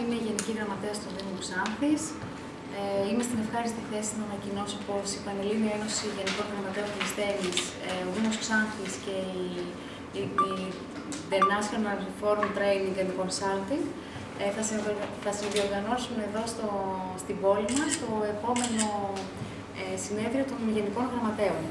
είμαι η Γενική Γραμματέας του Δήμου Ξάνθης. Είμαι στην ευχάριστη θέση να ανακοινώσω πως η Πανελλήνια Ένωση Γενικών Γραμματέων Κλειστένης, ο Δήμος Ξάνθης και η The National Forum Training and Consulting θα συνδιοργανώσουν εδώ στην πόλη μας το επόμενο συνέδριο των Γενικών Γραμματέων.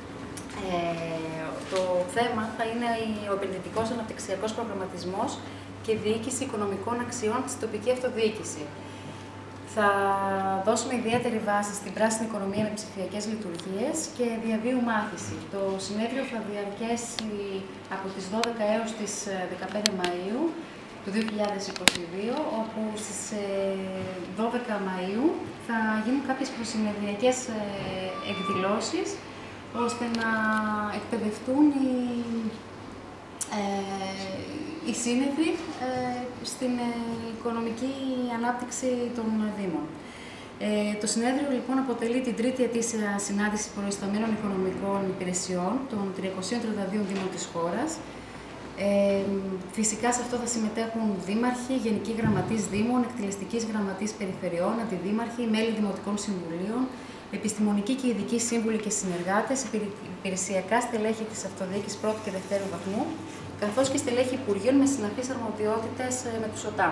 Το θέμα θα είναι ο επενδυτικός αναπτυξιακός προγραμματισμός και διοίκηση οικονομικών αξιών στην τοπική αυτοδιοίκηση. Θα δώσουμε ιδιαίτερη βάση στην πράσινη οικονομία με ψηφιακές λειτουργίες και διαβίου μάθηση. Το συνέδριο θα διαρκέσει από τις 12 έως τις 15 Μαΐου του 2022, όπου στις 12 Μαΐου θα γίνουν κάποιες προσυνεδριακές εκδηλώσεις, ώστε να εκπαιδευτούν οι σύνεδροι στην οικονομική ανάπτυξη των Δήμων. Το συνέδριο λοιπόν αποτελεί την τρίτη ετήσια συνάντηση προϊσταμένων οικονομικών υπηρεσιών των 332 Δήμων της χώρας. Φυσικά σε αυτό θα συμμετέχουν δήμαρχοι, γενικοί γραμματείς Δήμων, εκτελεστικής γραμματείς περιφερειών, αντιδήμαρχοι, μέλη δημοτικών συμβουλίων, επιστημονικοί και ειδικοί σύμβουλοι και συνεργάτες, υπηρεσιακά στελέχη της αυτοδιοίκησης πρώτου και δευτέρου βαθμού, καθώς και στελέχη υπουργείων με συναφείς αρμοδιότητες με τους ΟΤΑ.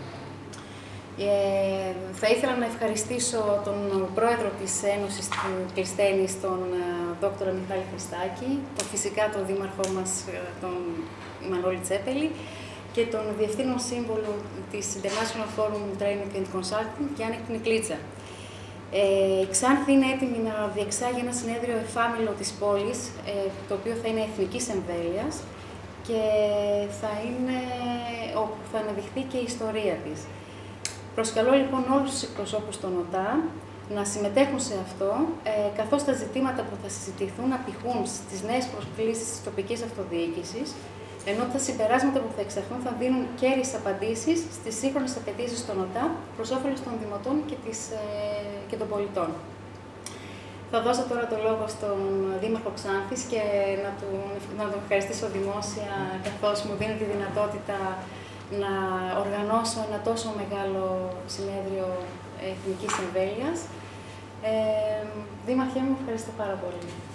Θα ήθελα να ευχαριστήσω τον πρόεδρο της Ένωσης του Κλειστένης, τον Δ. Μιχάλη Χριστάκη, φυσικά τον δήμαρχό μας, τον Μανώλη Τσέπελη, και τον διευθύνων σύμβουλο της International Forum Training and Consulting, Γιάννη Κνικλίτσα. Η Ξάνθη είναι έτοιμη να διεξάγει ένα συνέδριο εφάμιλο της πόλης, το οποίο θα είναι εθνικής εμβέλειας και όπου θα αναδειχθεί και η ιστορία της. Προσκαλώ λοιπόν όλους τους εκπροσώπους των ΟΤΑ να συμμετέχουν σε αυτό, καθώς τα ζητήματα που θα συζητηθούν απηχούν στις νέες προσκλήσεις της τοπικής αυτοδιοίκησης, ενώ τα συμπεράσματα που θα εξαχθούν θα δίνουν κέρυες απαντήσεις στις σύγχρονες απαιτήσεις των ΟΤΑ προς όφελος των δημοτών και των πολιτών. Θα δώσω τώρα το λόγο στον Δήμαρχο Ξάνθης και να τον ευχαριστήσω δημόσια, καθώς μου δίνει τη δυνατότητα να οργανώσω ένα τόσο μεγάλο συνέδριο εθνικής εμβέλειας. Δήμαρχέ μου, ευχαριστώ πάρα πολύ.